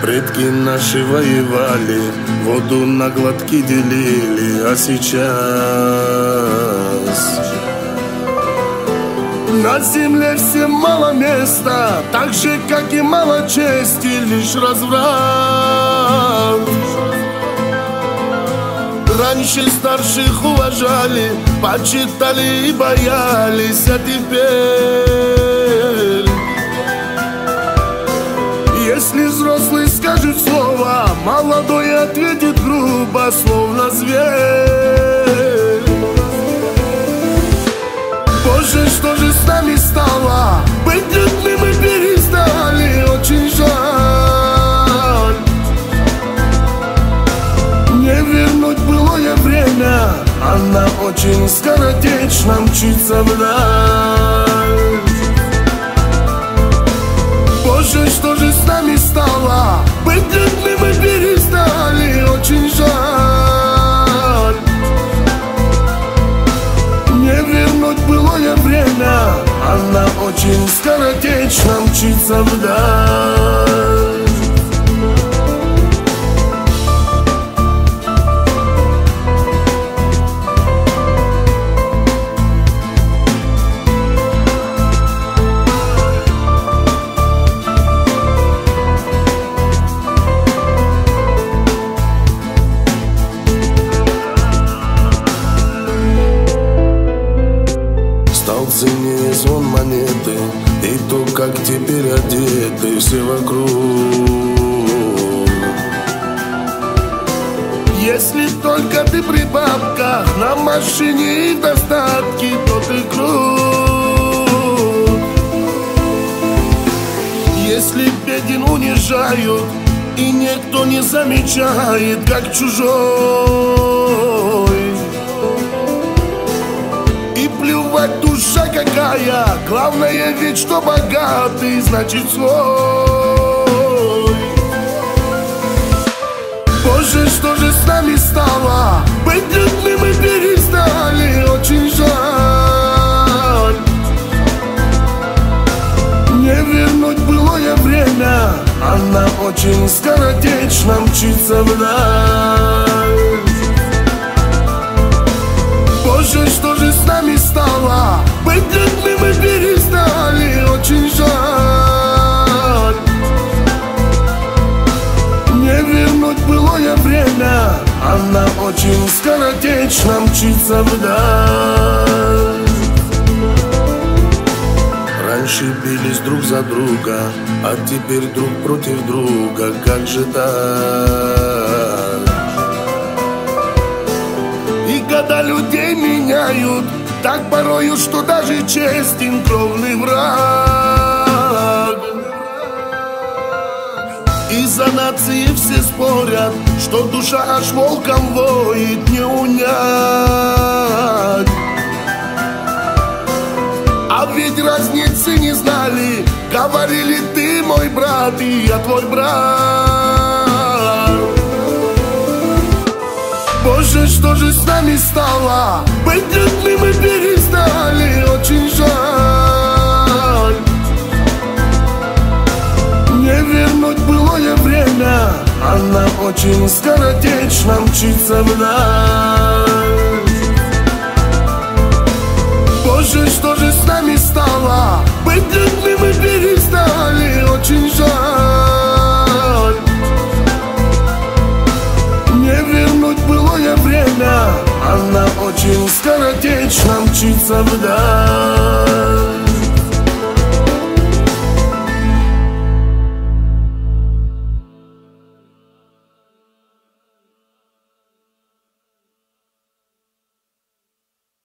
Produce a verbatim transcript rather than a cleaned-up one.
Предки наши воевали, воду на глотки делили, а сейчас на земле всем мало места, так же, как и мало чести, лишь разврат. Раньше старших уважали, почитали и боялись, а теперь если взрослый скажет слово, молодой ответит грубо, словно зверь. Боже, что же с нами стало? Быть людьми мы перестали, очень жаль. Не вернуть былое время, она очень скоротечно мчится вдаль. Боже, что же с нами стало? Быть людьми мы перестали, очень жаль. Не вернуть былое время, она очень скоротечно мчится вдаль. Ценнее звон монеты и то, как теперь одеты все вокруг. Если только ты при бабках, на машине и в достатке, то ты крут. Если беден унижают и никто не замечает, как чужой, плевать, душа какая, главное ведь, что богатый, значит свой. Боже, что же с нами стало? Быть людьми мы перестали, очень жаль. Не вернуть былое время, она очень скоротечно мчится вдаль. Боже, что же с нами стало? Быть людьми мы перестали, очень жаль. Не вернуть былое время, она очень скоротечно мчится вдаль. Раньше бились друг за друга, а теперь друг против друга, как же так? Года людей меняют, так порою, что даже честен кровный враг. Из-за нации все спорят, что душа аж волком воет, не унять. А ведь разницы не знали, говорили: ты мой брат, и я твой брат. Боже, что же с нами стало? Быть людьми мы перестали, очень жаль. Не вернуть былое время, она очень скоротечно мчится вдаль. Боже, что же с нами стало? Быть людьми мы перестали, очень жаль. Не вернуть былое время, она очень скоротечно мчится вдаль.